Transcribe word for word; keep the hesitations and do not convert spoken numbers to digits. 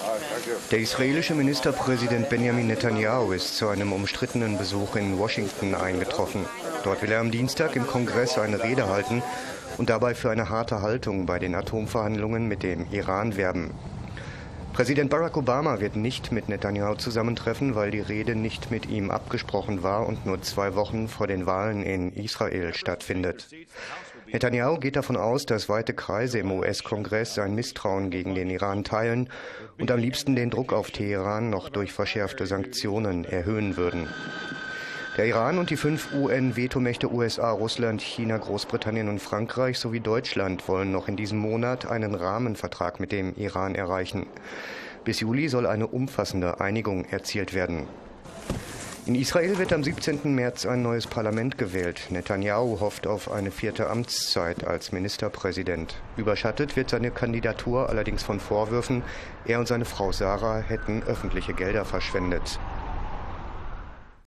Der israelische Ministerpräsident Benjamin Netanyahu ist zu einem umstrittenen Besuch in Washington eingetroffen. Dort will er am Dienstag im Kongress eine Rede halten und dabei für eine harte Haltung bei den Atomverhandlungen mit dem Iran werben. Präsident Barack Obama wird nicht mit Netanyahu zusammentreffen, weil die Rede nicht mit ihm abgesprochen war und nur zwei Wochen vor den Wahlen in Israel stattfindet. Netanyahu geht davon aus, dass weite Kreise im U S-Kongress sein Misstrauen gegen den Iran teilen und am liebsten den Druck auf Teheran noch durch verschärfte Sanktionen erhöhen würden. Der Iran und die fünf U N-Vetomächte U S A, Russland, China, Großbritannien und Frankreich sowie Deutschland wollen noch in diesem Monat einen Rahmenvertrag mit dem Iran erreichen. Bis Juli soll eine umfassende Einigung erzielt werden. In Israel wird am siebzehnten März ein neues Parlament gewählt. Netanyahu hofft auf eine vierte Amtszeit als Ministerpräsident. Überschattet wird seine Kandidatur allerdings von Vorwürfen, er und seine Frau Sarah hätten öffentliche Gelder verschwendet.